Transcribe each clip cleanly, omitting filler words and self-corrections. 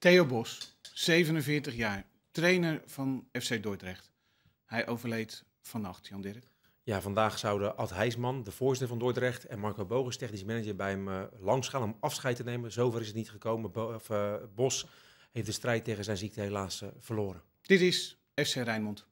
Theo Bos, 47 jaar, trainer van FC Dordrecht. Hij overleed vannacht, Jan Dirk. Ja, vandaag zouden Ad Heijsman, de voorzitter van Dordrecht, en Marco Bogus, technisch manager, bij hem langs gaan om afscheid te nemen. Zover is het niet gekomen. Bos heeft de strijd tegen zijn ziekte helaas verloren. Dit is FC Rijnmond.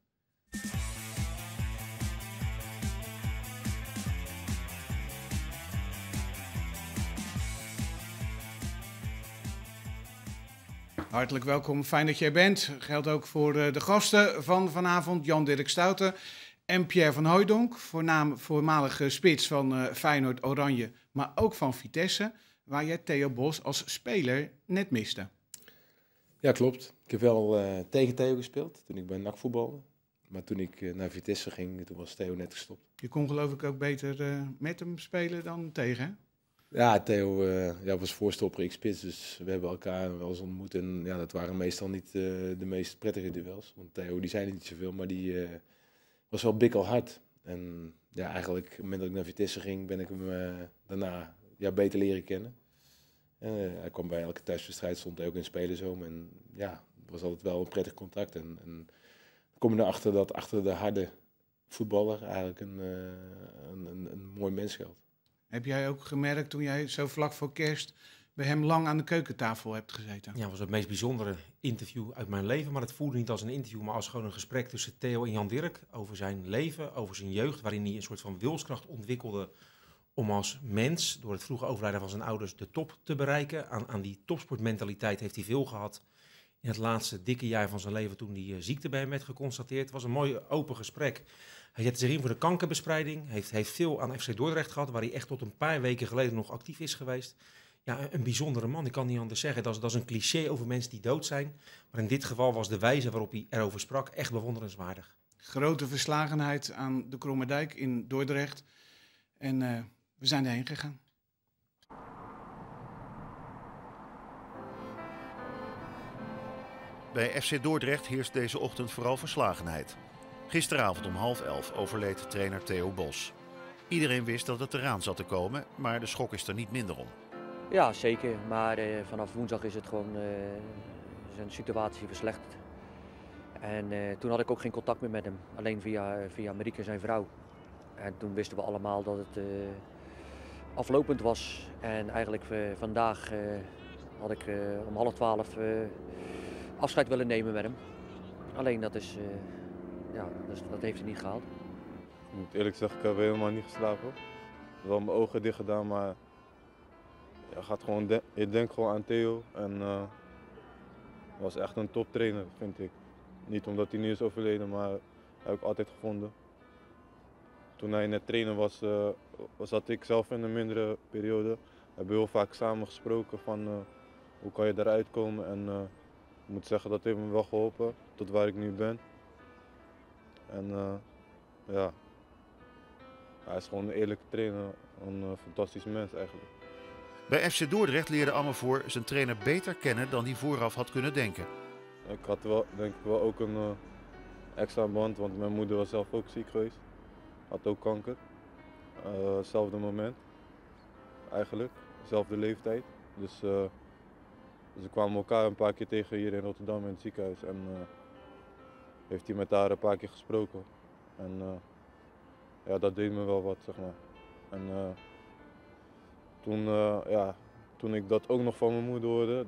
Hartelijk welkom, fijn dat je er bent. Geldt ook voor de gasten van vanavond, Jan Dirk Stouten en Pierre van Hooijdonk, voormalige spits van Feyenoord Oranje, maar ook van Vitesse, waar jij Theo Bos als speler net miste. Ja, klopt. Ik heb wel tegen Theo gespeeld toen ik bij NAC voetbalde. Maar toen ik naar Vitesse ging, toen was Theo net gestopt. Je kon geloof ik ook beter met hem spelen dan tegen, hè? Ja, Theo was voorstopper, ik spits, dus we hebben elkaar wel eens ontmoet. En ja, dat waren meestal niet de meest prettige duels. Want Theo, die zei niet zoveel, maar die was wel bikkelhard. En ja, eigenlijk op het moment dat ik naar Vitesse ging, ben ik hem daarna beter leren kennen. Hij kwam bij elke thuiswedstrijd, stond hij ook in spelerzoom. En ja, het was altijd wel een prettig contact. En dan kom je erachter dat achter de harde voetballer eigenlijk een mooi mens geldt. Heb jij ook gemerkt toen jij zo vlak voor kerst bij hem lang aan de keukentafel hebt gezeten? Ja, het was het meest bijzondere interview uit mijn leven. Maar het voelde niet als een interview, maar als gewoon een gesprek tussen Theo en Jan Dirk over zijn leven, over zijn jeugd, waarin hij een soort van wilskracht ontwikkelde om als mens, door het vroege overlijden van zijn ouders, de top te bereiken. Aan die topsportmentaliteit heeft hij veel gehad in het laatste dikke jaar van zijn leven toen die ziekte bij hem werd geconstateerd. Het was een mooi open gesprek. Hij zette zich in voor de kankerbestrijding, heeft veel aan FC Dordrecht gehad, waar hij echt tot een paar weken geleden nog actief is geweest. Ja, een bijzondere man, ik kan niet anders zeggen. Dat is een cliché over mensen die dood zijn. Maar in dit geval was de wijze waarop hij erover sprak echt bewonderenswaardig. Grote verslagenheid aan de Krommerdijk in Dordrecht. En we zijn erheen gegaan. Bij FC Dordrecht heerst deze ochtend vooral verslagenheid. Gisteravond om 10:30 overleed trainer Theo Bos. Iedereen wist dat het eraan zat te komen, maar de schok is er niet minder om. Ja, zeker. Maar vanaf woensdag is het gewoon zijn situatie verslechterd. En toen had ik ook geen contact meer met hem. Alleen via Marieke, zijn vrouw. En toen wisten we allemaal dat het aflopend was. En eigenlijk vandaag had ik om 11:30 afscheid willen nemen met hem. Alleen dat dat heeft hij niet gehaald. Ik moet eerlijk zeggen, ik heb helemaal niet geslapen. Ik heb wel mijn ogen dicht gedaan, maar je denkt gewoon aan Theo. En hij was echt een toptrainer, vind ik. Niet omdat hij nu is overleden, maar hij heb ik altijd gevonden. Toen hij net trainer was, zat ik zelf in een mindere periode. We hebben heel vaak samen gesproken van hoe kan je eruit komen. En ik moet zeggen, dat heeft me wel geholpen tot waar ik nu ben. En hij is gewoon een eerlijke trainer, een fantastisch mens eigenlijk. Bij FC Dordrecht leerde Amervoor zijn trainer beter kennen dan hij vooraf had kunnen denken. Ik had wel, denk ik wel ook een extra band, want mijn moeder was zelf ook ziek geweest. Had ook kanker. Hetzelfde moment eigenlijk, dezelfde leeftijd. Dus we kwamen elkaar een paar keer tegen hier in Rotterdam in het ziekenhuis. En heeft hij met haar een paar keer gesproken. En dat deed me wel wat, zeg maar. En toen ik dat ook nog van mijn moeder hoorde,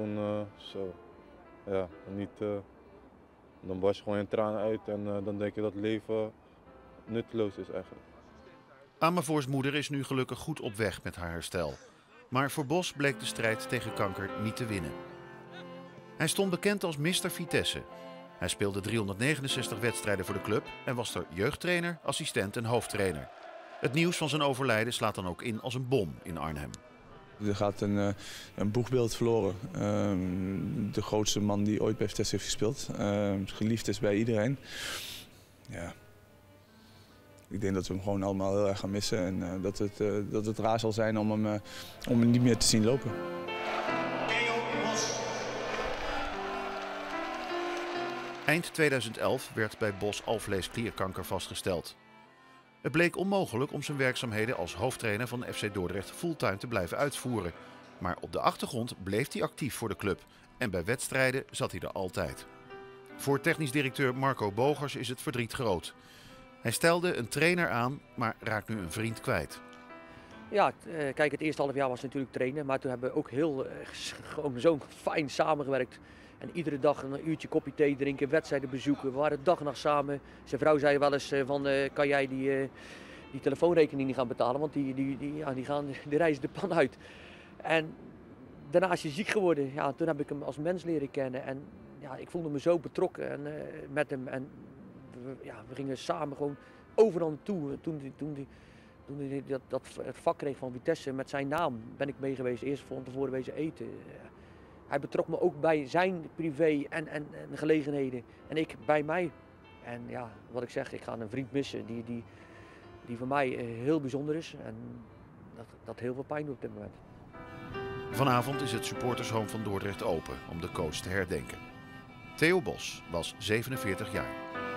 dan barst je gewoon in tranen uit en dan denk je dat het leven nutteloos is eigenlijk. Amervoors moeder is nu gelukkig goed op weg met haar herstel. Maar voor Bos bleek de strijd tegen kanker niet te winnen. Hij stond bekend als Mr. Vitesse. Hij speelde 369 wedstrijden voor de club en was er jeugdtrainer, assistent en hoofdtrainer. Het nieuws van zijn overlijden slaat dan ook in als een bom in Arnhem. Er gaat een boegbeeld verloren. De grootste man die ooit bij Vitesse heeft gespeeld. Geliefd is bij iedereen. Ja. Ik denk dat we hem gewoon allemaal heel erg gaan missen. En dat het raar zal zijn om hem niet meer te zien lopen. Eind 2011 werd bij Bos alvleesklierkanker vastgesteld. Het bleek onmogelijk om zijn werkzaamheden als hoofdtrainer van FC Dordrecht fulltime te blijven uitvoeren. Maar op de achtergrond bleef hij actief voor de club en bij wedstrijden zat hij er altijd. Voor technisch directeur Marco Bogers is het verdriet groot. Hij stelde een trainer aan, maar raakt nu een vriend kwijt. Ja, kijk, het eerste half jaar was natuurlijk trainen, maar toen hebben we ook gewoon zo fijn samengewerkt. En iedere dag een uurtje koffie thee drinken, wedstrijden bezoeken. We waren dag en nacht samen. Zijn vrouw zei wel eens kan jij die telefoonrekening niet gaan betalen, want die reizen de pan uit. En daarna is hij ziek geworden. Ja, toen heb ik hem als mens leren kennen. En ja, ik voelde me zo betrokken met hem. En we gingen samen gewoon overal naartoe. Toen hij het vak kreeg van Vitesse met zijn naam, ben ik mee geweest. Eerst van tevoren wezen eten. Hij betrok me ook bij zijn privé en gelegenheden. En ik bij mij. En ja, wat ik zeg, ik ga een vriend missen die voor mij heel bijzonder is. En dat heel veel pijn doet op dit moment. Vanavond is het supportershome van Dordrecht open om de coach te herdenken. Theo Bos was 47 jaar.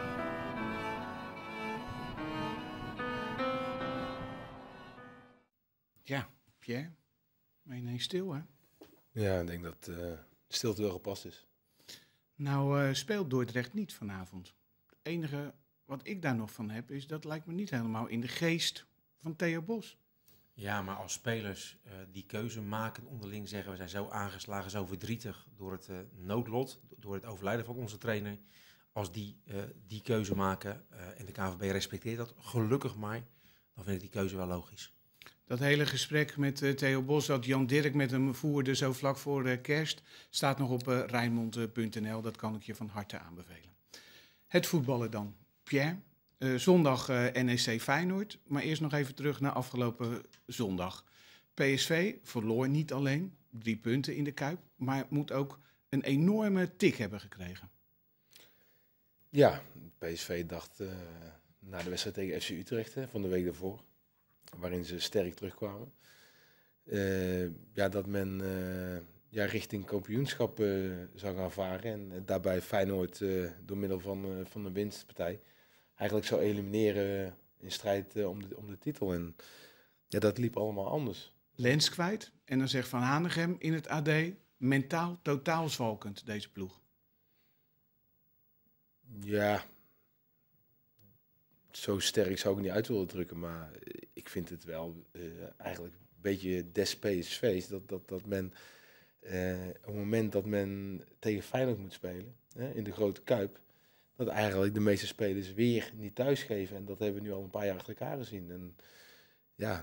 Ja, Pierre, ben je ineens stil, hè? Ja, ik denk dat de stilte wel gepast is. Nou speelt Dordrecht niet vanavond. Het enige wat ik daar nog van heb, is dat lijkt me niet helemaal in de geest van Theo Bos. Ja, maar als spelers die keuze maken, onderling zeggen we zijn zo aangeslagen, zo verdrietig door het noodlot, door het overlijden van onze trainer. Als die keuze maken en de KNVB respecteert dat, gelukkig maar, dan vind ik die keuze wel logisch. Dat hele gesprek met Theo Bos dat Jan Dirk met hem voerde zo vlak voor kerst, staat nog op Rijnmond.nl. Dat kan ik je van harte aanbevelen. Het voetballen dan. Pierre, zondag NEC Feyenoord, maar eerst nog even terug naar afgelopen zondag. PSV verloor niet alleen 3 punten in de Kuip, maar moet ook een enorme tik hebben gekregen. Ja, PSV dacht na de wedstrijd tegen FC Utrecht van de week daarvoor, waarin ze sterk terugkwamen, dat men richting kampioenschap zou gaan varen. En daarbij Feyenoord door middel van de winstpartij eigenlijk zou elimineren in strijd om de titel. En ja, dat liep allemaal anders. Lens kwijt en dan zegt Van Hanegem in het AD, mentaal totaal zwalkend deze ploeg. Ja, zo sterk zou ik niet uit willen drukken, maar ik vind het wel eigenlijk een beetje des PSV's dat men op het moment dat men tegen Feyenoord moet spelen, in de grote Kuip, dat eigenlijk de meeste spelers weer niet thuisgeven. En dat hebben we nu al een paar jaar achter elkaar gezien. En ja,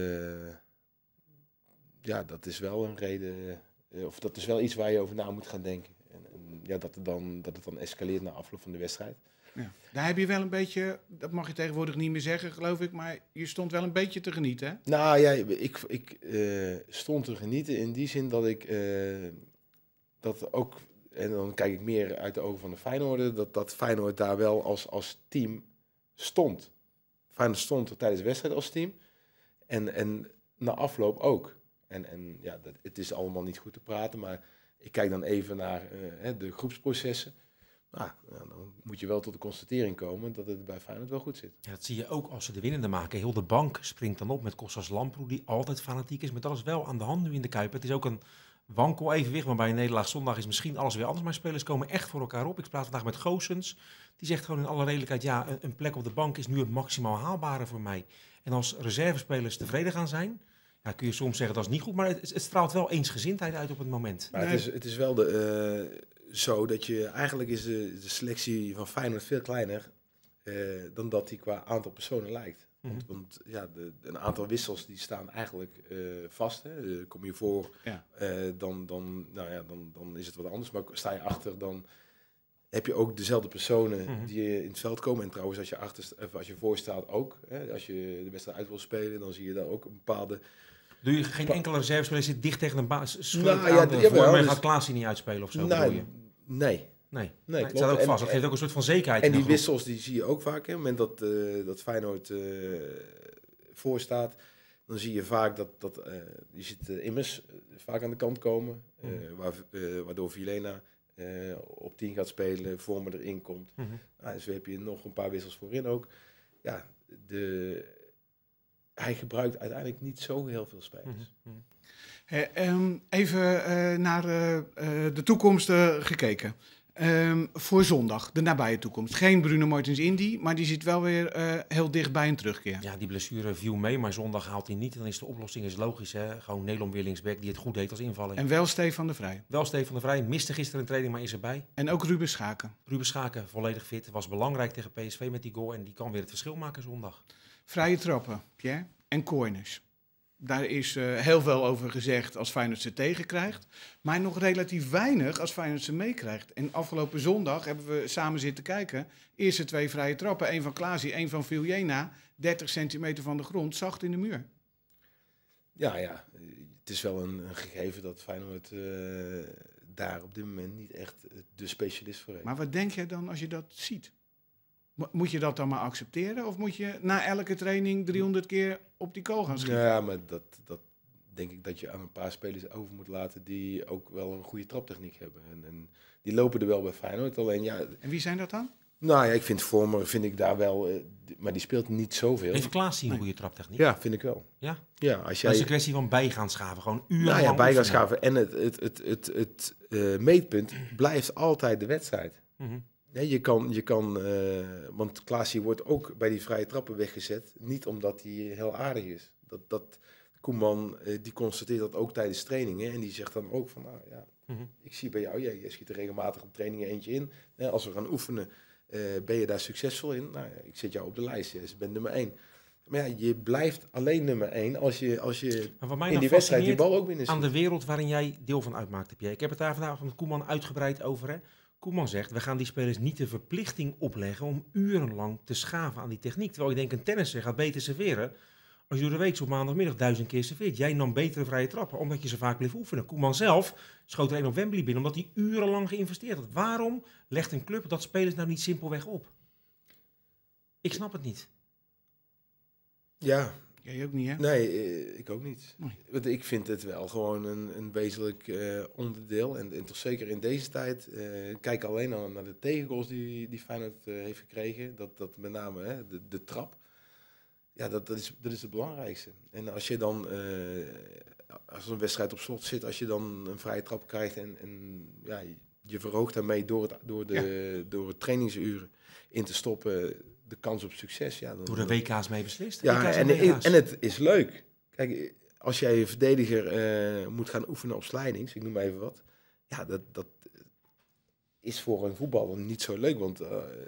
dat is wel een reden, of dat is wel iets waar je over na moet gaan denken. En dat het dan escaleert na afloop van de wedstrijd. Ja. Daar heb je wel een beetje, dat mag je tegenwoordig niet meer zeggen, geloof ik, maar je stond wel een beetje te genieten, hè? Nou ja, ik stond te genieten in die zin dat ik dat ook, en dan kijk ik meer uit de ogen van de Feyenoorder, dat Feyenoord daar wel als team stond. Feyenoord stond er tijdens de wedstrijd als team en na afloop ook. En het is allemaal niet goed te praten, maar ik kijk dan even naar de groepsprocessen. Nou, dan moet je wel tot de constatering komen dat het bij Feyenoord wel goed zit. Ja, dat zie je ook als ze de winnende maken. Heel de bank springt dan op met Kostas Lamproe, die altijd fanatiek is. Maar dat is wel aan de hand nu in de Kuip. Het is ook een wankel evenwicht, maar bij een nederlaag zondag is misschien alles weer anders. Maar spelers komen echt voor elkaar op. Ik praat vandaag met Goossens. Die zegt gewoon in alle redelijkheid, ja, een plek op de bank is nu het maximaal haalbare voor mij. En als reservespelers tevreden gaan zijn, ja, kun je soms zeggen dat is niet goed. Maar het straalt wel eensgezindheid uit op het moment. Maar het is wel zo dat je eigenlijk is de selectie van Feyenoord veel kleiner dan dat die qua aantal personen lijkt. Mm-hmm. Want een aantal wissels die staan eigenlijk vast. Hè. Kom je voor, dan is het wat anders. Maar sta je achter, dan heb je ook dezelfde personen die in het veld komen. En trouwens, als je voor staat ook. Hè. Als je de wedstrijd uit wil spelen, dan zie je daar ook een bepaalde... Doe je geen enkele reservespeler zit dicht tegen een baas? Maar gaat Klaasie niet uitspelen of zo? Nee. Nee, klopt. het staat ook vast. Dat geeft ook een soort van zekerheid. En die wissels die zie je ook vaak. Hè. Op het moment dat Feyenoord voor staat, dan zie je vaak dat je ziet Immers vaak aan de kant komen. Waardoor Vilena op 10 gaat spelen, Vormer erin komt. Dus heb je nog een paar wissels voorin ook. Ja, hij gebruikt uiteindelijk niet zo heel veel spelers. Even naar de toekomst gekeken. Voor zondag, de nabije toekomst. Geen Bruno Martins Indy, maar die zit wel weer heel dicht bij een terugkeer. Ja, die blessure viel mee, maar zondag haalt hij niet. Dan is de oplossing logisch. Hè? Gewoon Nelom weer linksback die het goed deed als invalling. En wel Stefan de Vrij. Wel Stefan de Vrij, miste gisteren een training, maar is erbij. En ook Ruben Schaken. Ruben Schaken, volledig fit. Was belangrijk tegen PSV met die goal en die kan weer het verschil maken zondag. Vrije trappen, Pierre. En corners. Daar is heel veel over gezegd als Feyenoord ze tegenkrijgt. Maar nog relatief weinig als Feyenoord ze meekrijgt. En afgelopen zondag hebben we samen zitten kijken. Eerste 2 vrije trappen. 1 van Klaasie, 1 van Viljena. 30 centimeter van de grond, zacht in de muur. Ja, het is wel een gegeven dat Feyenoord daar op dit moment niet echt de specialist voor heeft. Maar wat denk jij dan als je dat ziet? Moet je dat dan maar accepteren? Of moet je na elke training 300 keer op die goal gaan schieten? Ja, maar dat denk ik dat je aan een paar spelers over moet laten die ook wel een goede traptechniek hebben. En die lopen er wel bij Feyenoord. Alleen ja. En wie zijn dat dan? Nou ja, ik vind Vormer daar wel, maar die speelt niet zoveel. Heeft Klaasie een goede traptechniek? Ja, vind ik wel. Ja? Ja, als jij... Dat is een kwestie van bij gaan schaven, gewoon urenlang. Nou ja, bij gaan oefenen. schaven. En het meetpunt blijft altijd de wedstrijd. Mhm. Ja, je kan want Klaasie wordt ook bij die vrije trappen weggezet. Niet omdat hij heel aardig is. Koeman die constateert dat ook tijdens trainingen. En die zegt dan ook van, nou ja, ik zie bij jou, jij schiet er regelmatig op trainingen eentje in. Als we gaan oefenen, ben je daar succesvol in? Nou ja, ik zet jou op de lijst, je bent nummer 1. Maar ja, je blijft alleen nummer 1 als je in die wedstrijd die bal ook binnen schiet. Aan de wereld waarin jij deel van uitmaakt, heb jij. Ik heb het daar vandaag met Koeman uitgebreid over, hè. Koeman zegt, we gaan die spelers niet de verplichting opleggen om urenlang te schaven aan die techniek. Terwijl ik denk, een tennisser gaat beter serveren als je door de week op maandagmiddag 1000 keer serveert. Jij nam betere vrije trappen, omdat je ze vaak bleef oefenen. Koeman zelf schoot er een op Wembley binnen, omdat hij urenlang geïnvesteerd had. Waarom legt een club dat spelers nou niet simpelweg op? Ik snap het niet. Ja. Jij ook niet, hè? Nee, ik ook niet. Nee. Want ik vind het wel gewoon een wezenlijk onderdeel. En toch zeker in deze tijd. Kijk alleen al naar de tegengoals die Feyenoord heeft gekregen. Dat met name de trap. Ja, dat is het belangrijkste. En als je dan, als een wedstrijd op slot zit, als je dan een vrije trap krijgt en ja, je verhoogt daarmee door het trainingsuren in te stoppen de kans op succes. Ja, door de WK's mee beslist? Ja, en het is leuk. Kijk, als jij een verdediger moet gaan oefenen op slidings, ik noem maar even wat. Ja, dat is voor een voetballer niet zo leuk, want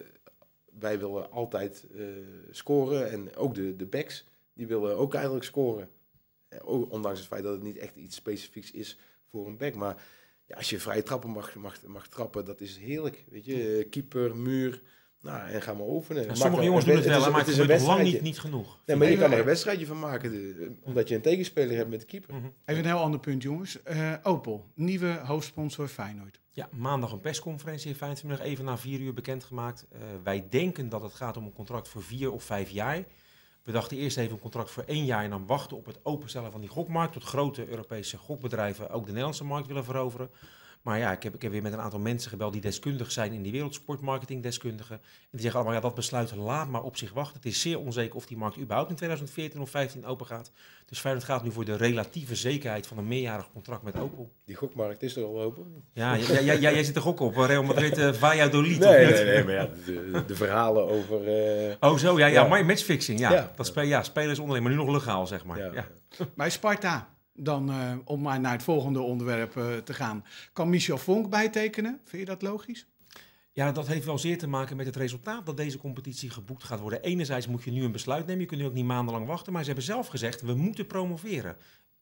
wij willen altijd scoren. En ook de backs, die willen ook eigenlijk scoren. Ondanks het feit dat het niet echt iets specifieks is voor een back. Maar ja, als je vrije trappen mag trappen, dat is heerlijk. Weet je, keeper, muur. Nou, en ga maar oefenen. Ja, sommige jongens doen het wel, maar het is nog lang niet genoeg. Ja, maar je kan er een wedstrijdje van maken, omdat je een tegenspeler hebt met de keeper. Even een heel ander punt, jongens. Opel, nieuwe hoofdsponsor Feyenoord. Ja, maandag een persconferentie in Feyenoord, vanmiddag even na 4 uur bekendgemaakt. Wij denken dat het gaat om een contract voor 4 of 5 jaar. We dachten eerst even een contract voor 1 jaar en dan wachten op het openstellen van die gokmarkt. Tot grote Europese gokbedrijven ook de Nederlandse markt willen veroveren. Maar ja, ik heb weer met een aantal mensen gebeld die deskundig zijn in die wereld, sportmarketingdeskundigen. En die zeggen allemaal, ja, dat besluit laat maar op zich wachten. Het is zeer onzeker of die markt überhaupt in 2014 of 2015 open gaat. Dus Feyenoord gaat nu voor de relatieve zekerheid van een meerjarig contract met Opel. Die gokmarkt is er al open? Ja, jij zit er gok op. Real Madrid, Valladolid. Nee, maar ja, de verhalen over... Oh zo, ja, matchfixing, spelers onderling, maar nu nog legaal, zeg maar. Ja. Bij Sparta. Dan, om maar naar het volgende onderwerp te gaan. Kan Michel Vonk bijtekenen? Vind je dat logisch? Ja, dat heeft wel zeer te maken met het resultaat dat deze competitie geboekt gaat worden. Enerzijds moet je nu een besluit nemen. Je kunt nu ook niet maandenlang wachten. Maar ze hebben zelf gezegd, we moeten promoveren.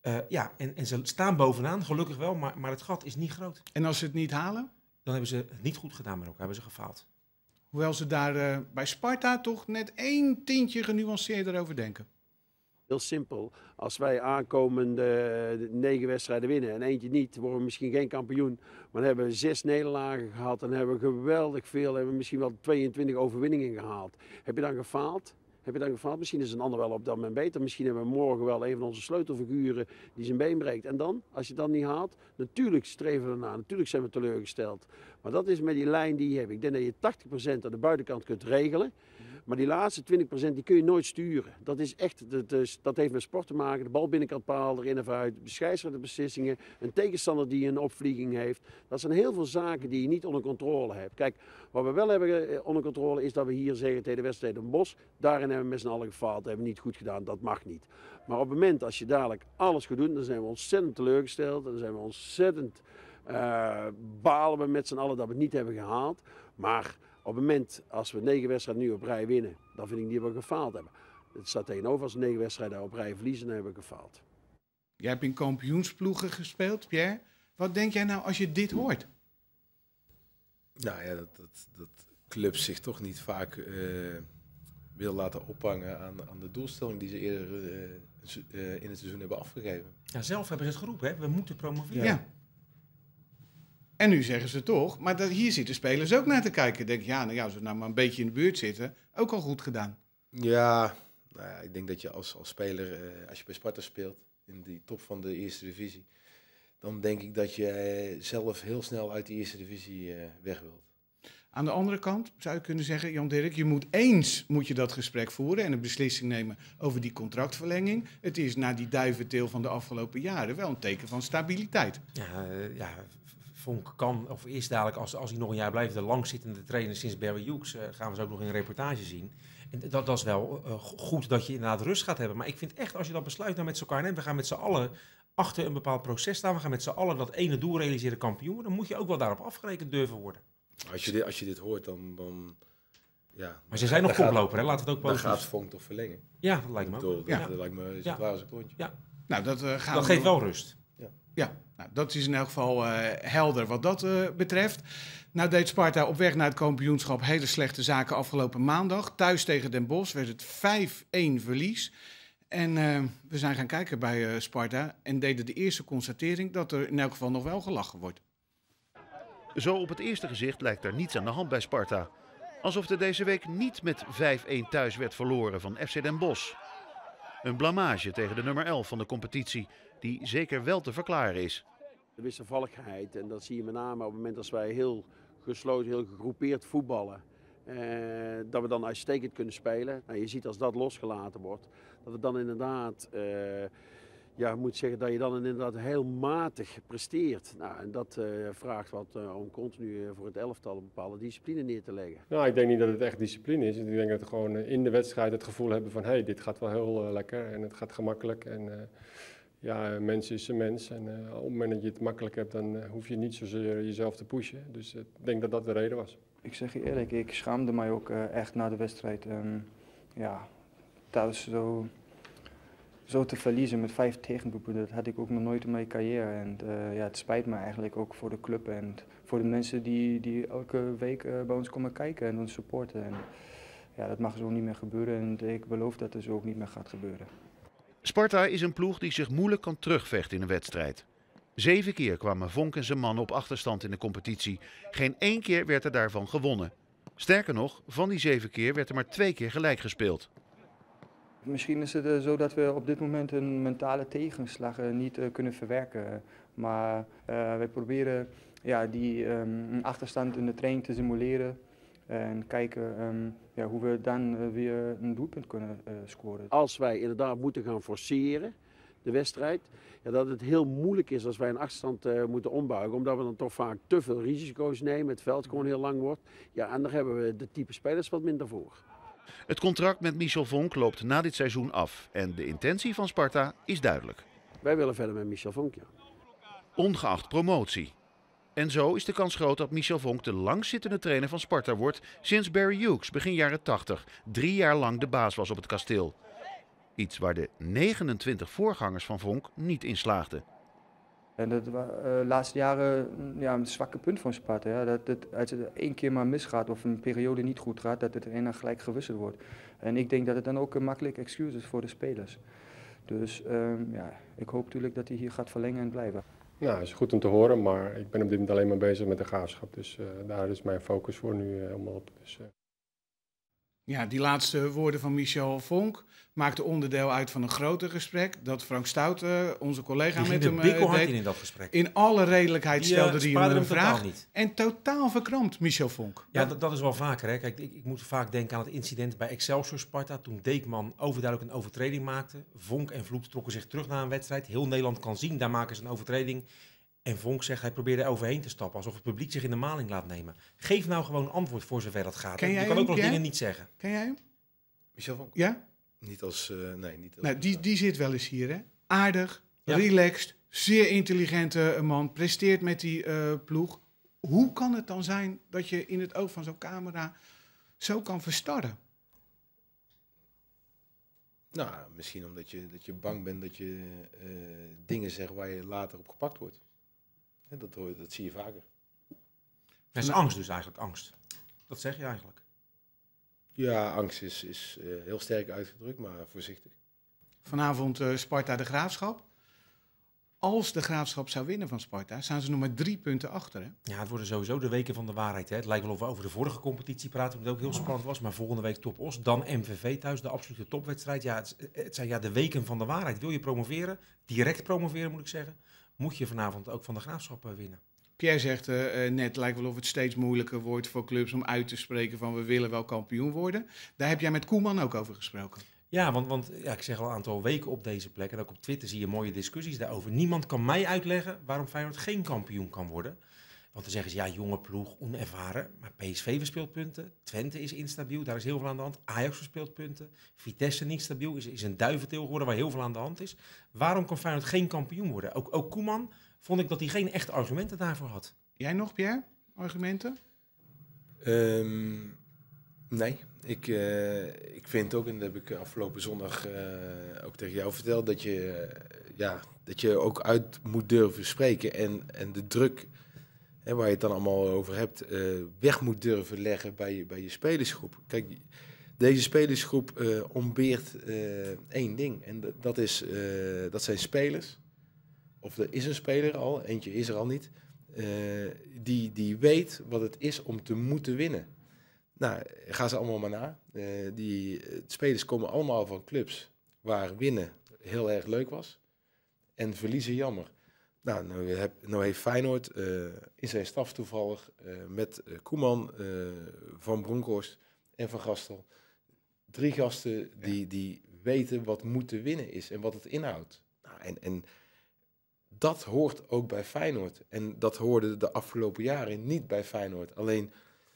En ze staan bovenaan, gelukkig wel. Maar het gat is niet groot. En als ze het niet halen? Dan hebben ze het niet goed gedaan met elkaar. Hebben ze gefaald. Hoewel ze daar bij Sparta toch net 1 tientje genuanceerder over denken. Heel simpel. Als wij aankomende 9 wedstrijden winnen en eentje niet, worden we misschien geen kampioen. Maar dan hebben we 6 nederlagen gehad en hebben we geweldig veel, hebben we misschien wel 22 overwinningen gehaald. Heb je dan gefaald? Misschien is een ander wel op dat moment beter. Misschien hebben we morgen wel een van onze sleutelfiguren die zijn been breekt. En dan, als je dat niet haalt, natuurlijk streven we ernaar. Natuurlijk zijn we teleurgesteld. Maar dat is met die lijn die je hebt. Ik denk dat je 80% aan de buitenkant kunt regelen. Maar die laatste 20% die kun je nooit sturen. Dat is echt, dat heeft met sport te maken. De bal binnenkant paal, erin of uit, beslissingen, een tegenstander die een opvlieging heeft. Dat zijn heel veel zaken die je niet onder controle hebt. Kijk, wat we wel hebben onder controle is dat we hier zeggen tegen de wedstrijd Den Bosch, daarin hebben we met z'n allen gefaald, dat hebben we niet goed gedaan, dat mag niet. Maar op het moment als je dadelijk alles goed doet, dan zijn we ontzettend teleurgesteld. Dan zijn we ontzettend, balen we met z'n allen dat we het niet hebben gehaald. Maar op het moment als we 9 wedstrijden nu op rij winnen, dan vind ik niet dat we gefaald hebben. Het staat tegenover als we 9 wedstrijden op rij verliezen, dan hebben we gefaald. Jij hebt in kampioensploegen gespeeld, Pierre. Wat denk jij nou als je dit hoort? Nou ja, dat clubs zich toch niet vaak wil laten ophangen aan de doelstelling die ze eerder in het seizoen hebben afgegeven. Ja, zelf hebben ze het geroepen, hè? We moeten promoveren. Ja. En nu zeggen ze toch, maar hier zitten spelers ook naar te kijken. Denk ja, nou ja, als we nou maar een beetje in de buurt zitten, ook al goed gedaan. Ja, nou ja, ik denk dat je als speler, als je bij Sparta speelt, in die top van de eerste divisie, dan denk ik dat je zelf heel snel uit die eerste divisie weg wilt. Aan de andere kant zou je kunnen zeggen, Jan-Dirk, moet je dat gesprek voeren en een beslissing nemen over die contractverlenging. Het is na die duiventil van de afgelopen jaren wel een teken van stabiliteit. Ja, Vonk kan, of is dadelijk, als hij nog een jaar blijft, de langzittende trainer sinds Barry Hughes, gaan we ze ook nog in een reportage zien. En dat is wel goed dat je inderdaad rust gaat hebben. Maar ik vind echt, als je dat besluit nou met elkaar neemt, we gaan met z'n allen achter een bepaald proces staan, we gaan met z'n allen dat ene doel realiseren, kampioen, dan moet je ook wel daarop afgerekend durven worden. Als je dit hoort, dan ja. Maar ze zijn nog koploper, hè? Laten we het ook positief. Dan gaat Vonk toch verlengen. Ja, dat lijkt me ook. Dat lijkt me zo klaar als een klontje. Ja. Nou, dat geeft wel rust. Ja, nou, dat is in elk geval helder wat dat betreft. Nou deed Sparta op weg naar het kampioenschap hele slechte zaken afgelopen maandag. Thuis tegen Den Bosch werd het 5-1 verlies. En we zijn gaan kijken bij Sparta en deden de eerste constatering dat er in elk geval nog wel gelachen wordt. Zo op het eerste gezicht lijkt er niets aan de hand bij Sparta. Alsof er deze week niet met 5-1 thuis werd verloren van FC Den Bosch. Een blamage tegen de nummer 11 van de competitie, die zeker wel te verklaren is. De wisselvalligheid, en dat zie je met name op het moment als wij heel gesloten, heel gegroepeerd voetballen. Dat we dan uitstekend kunnen spelen. Nou, je ziet als dat losgelaten wordt, dat het dan inderdaad, ik moet zeggen dat je dan inderdaad heel matig presteert. Nou, en dat vraagt wat om continu voor het elftal een bepaalde discipline neer te leggen. Nou, ik denk niet dat het echt discipline is. Ik denk dat we gewoon in de wedstrijd het gevoel hebben van hey, dit gaat wel heel lekker en het gaat gemakkelijk. En mens is een mens. En op het moment dat je het makkelijk hebt, dan hoef je niet zozeer jezelf te pushen. Dus ik denk dat dat de reden was. Ik zeg je eerlijk, ik schaamde mij ook echt na de wedstrijd. Thuis zo te verliezen met 5 tegendoelpunten, dat had ik ook nog nooit in mijn carrière. En het spijt me eigenlijk ook voor de club en voor de mensen die elke week bij ons komen kijken en ons supporten. En dat mag zo niet meer gebeuren en ik beloof dat het zo ook niet meer gaat gebeuren. Sparta is een ploeg die zich moeilijk kan terugvechten in een wedstrijd. 7 keer kwamen Vonk en zijn mannen op achterstand in de competitie. Geen 1 keer werd er daarvan gewonnen. Sterker nog, van die 7 keer werd er maar 2 keer gelijk gespeeld. Misschien is het zo dat we op dit moment een mentale tegenslag niet kunnen verwerken. Maar wij proberen die achterstand in de training te simuleren. En kijken hoe we dan weer een doelpunt kunnen scoren. Als wij inderdaad moeten gaan forceren, de wedstrijd, dat het heel moeilijk is als wij een achterstand moeten ombuigen. Omdat we dan toch vaak te veel risico's nemen, het veld gewoon heel lang wordt. Ja, en daar hebben we de type spelers wat minder voor. Het contract met Michel Vonk loopt na dit seizoen af. En de intentie van Sparta is duidelijk. Wij willen verder met Michel Vonk, ja. Ongeacht promotie. En zo is de kans groot dat Michel Vonk de langzittende trainer van Sparta wordt sinds Barry Hughes begin jaren 80 3 jaar lang de baas was op het kasteel. Iets waar de 29 voorgangers van Vonk niet in slaagden. En dat was de laatste jaren een zwakke punt van Sparta. Ja. Als het 1 keer maar misgaat of een periode niet goed gaat, dat het erin gelijk gewisseld wordt. En ik denk dat het dan ook een makkelijk excuus is voor de spelers. Dus ik hoop natuurlijk dat hij hier gaat verlengen en blijven. Nou, dat is goed om te horen, maar ik ben op dit moment alleen maar bezig met de Graafschap. Dus daar is mijn focus voor nu helemaal op. Dus, Ja, die laatste woorden van Michel Vonk maakten onderdeel uit van een groter gesprek. Dat Frank Stoute, onze collega, Die met ging hem er bikkelhard deed. in dat gesprek. In alle redelijkheid stelde hij hem een vraag. Totaal niet. En totaal verkrampt, Michel Vonk. Ja, dat is wel vaker. Hè. Kijk, ik moet vaak denken aan het incident bij Excelsior Sparta. Toen Deekman overduidelijk een overtreding maakte. Vonk en Vloed trokken zich terug naar een wedstrijd. Heel Nederland kan zien, daar maken ze een overtreding. En Vonk zegt, hij probeerde er overheen te stappen. Alsof het publiek zich in de maling laat nemen. Geef nou gewoon antwoord voor zover dat gaat. Je kan ook nog dingen niet zeggen. Ken jij hem? Michel Vonk? Ja? Niet als... nee, niet als... Nou, die zit wel eens hier, hè? Aardig, relaxed, zeer intelligente man. Presteert met die ploeg. Hoe kan het dan zijn dat je in het oog van zo'n camera zo kan verstarren? Nou, misschien omdat je bang bent dat je dingen zegt waar je later op gepakt wordt. Dat zie je vaker. Dat is angst dus eigenlijk, angst. Dat zeg je eigenlijk. Ja, angst is heel sterk uitgedrukt, maar voorzichtig. Vanavond Sparta de Graafschap. Als de Graafschap zou winnen van Sparta, staan ze nog maar 3 punten achter. Hè? Ja, het worden sowieso de weken van de waarheid. Hè. Het lijkt wel of we over de vorige competitie praten, omdat het ook heel spannend was. Maar volgende week Top Os, dan MVV thuis, de absolute topwedstrijd. Ja, het zijn de weken van de waarheid. Wil je promoveren, direct promoveren moet ik zeggen, moet je vanavond ook van de Graafschap winnen. Pierre zegt net, lijkt wel of het steeds moeilijker wordt voor clubs om uit te spreken van we willen wel kampioen worden. Daar heb jij met Koeman ook over gesproken. Ja, want ik zeg al een aantal weken op deze plek en ook op Twitter zie je mooie discussies daarover. Niemand kan mij uitleggen waarom Feyenoord geen kampioen kan worden. Want dan zeggen ze, ja, jonge ploeg, onervaren. Maar PSV verspeelt punten, Twente is instabiel, daar is heel veel aan de hand. Ajax verspeelt punten, Vitesse niet stabiel, is een duiventil geworden waar heel veel aan de hand is. Waarom kan Feyenoord geen kampioen worden? Ook Koeman vond ik dat hij geen echte argumenten daarvoor had. Jij nog, Pierre? Argumenten? Nee, ik vind ook, en dat heb ik afgelopen zondag ook tegen jou verteld, dat je ook uit moet durven spreken en de druk, waar je het dan allemaal over hebt, weg moet durven leggen bij je spelersgroep. Kijk, deze spelersgroep ontbeert één ding en dat zijn spelers. Of er is een speler al, eentje is er al niet, die weet wat het is om te moeten winnen. Nou, ga ze allemaal maar na. Die spelers komen allemaal van clubs waar winnen heel erg leuk was en verliezen jammer. Nou heeft Feyenoord in zijn staf toevallig met Koeman, Van Bronckhorst en Van Gastel 3 gasten die weten wat moeten winnen is en wat het inhoudt. Nou, en dat hoort ook bij Feyenoord. En dat hoorde de afgelopen jaren niet bij Feyenoord. Alleen,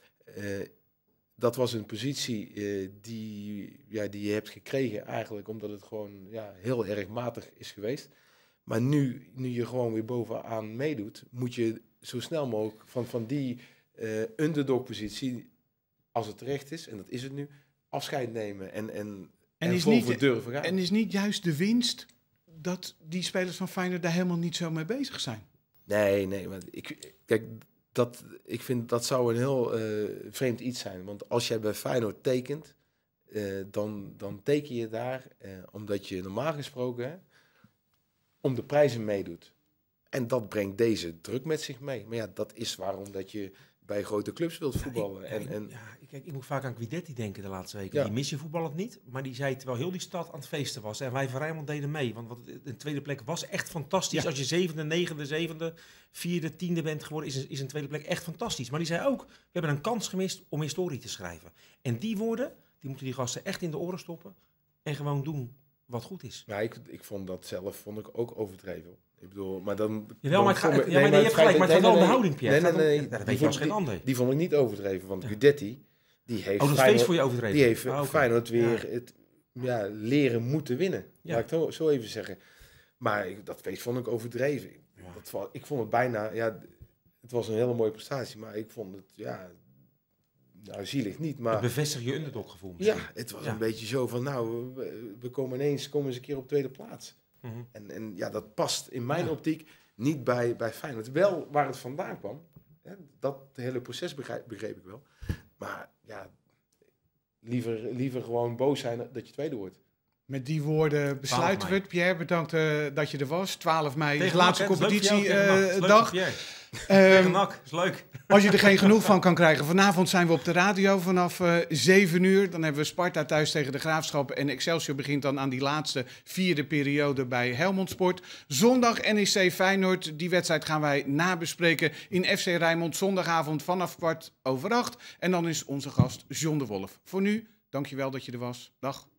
dat was een positie die je hebt gekregen eigenlijk omdat het gewoon heel erg matig is geweest. Maar nu je gewoon weer bovenaan meedoet, moet je zo snel mogelijk van die underdog-positie, als het terecht is, en dat is het nu, afscheid nemen en vol voor durven gaan. En is niet juist de winst dat die spelers van Feyenoord daar helemaal niet zo mee bezig zijn? Nee, maar ik vind dat zou een heel vreemd iets zijn. Want als jij bij Feyenoord tekent, dan teken je daar omdat je normaal gesproken om de prijzen meedoet. En dat brengt deze druk met zich mee. Maar ja, dat is waarom dat je bij grote clubs wilt voetballen. Kijk, ik moet vaak aan Guidetti denken de laatste weken. Ja. Die mis je voetballend niet, maar die zei terwijl heel die stad aan het feesten was. En wij van Rijnmond deden mee. Want een tweede plek was echt fantastisch. Ja. Als je 7e, 9e, 7e, 4e, 10e bent geworden, is een tweede plek echt fantastisch. Maar die zei ook, we hebben een kans gemist om historie te schrijven. En die woorden, die moeten die gasten echt in de oren stoppen en gewoon doen wat goed is. Ja, ik vond dat zelf ook overdreven. Ik bedoel, maar dan... Jawel, maar je hebt gelijk, maar het gaat wel om de houding, Pierre. Nee. Dat weet je als geen ander. Die vond ik niet overdreven, want Guidetti, die heeft nog steeds voor je overdreven? Die heeft Feyenoord weer het leren moeten winnen. Ja. Laat ik het zo even zeggen. Maar dat feest vond ik overdreven. Ja. Ik vond het bijna... Ja, het was een hele mooie prestatie, maar ik vond het... zielig niet, maar... Het bevestigt je underdog-gevoel misschien. Ja, het was een beetje zo van, we komen eens een keer op tweede plaats. Mm-hmm. En dat past in mijn optiek niet bij Feyenoord. Wel waar het vandaan kwam, dat hele proces begreep ik wel. Maar liever gewoon boos zijn dat je tweede wordt. Met die woorden besluiten we het. Pierre, bedankt dat je er was. 12 mei is de laatste competitiedag. Tegen NAC, is leuk. Als je er geen genoeg van kan krijgen. Vanavond zijn we op de radio vanaf 7 uur. Dan hebben we Sparta thuis tegen de Graafschap. En Excelsior begint dan aan die laatste 4e periode bij Helmond Sport. Zondag NEC Feyenoord. Die wedstrijd gaan wij nabespreken in FC Rijnmond. Zondagavond vanaf 7:15. En dan is onze gast John de Wolf. Voor nu, dankjewel dat je er was. Dag.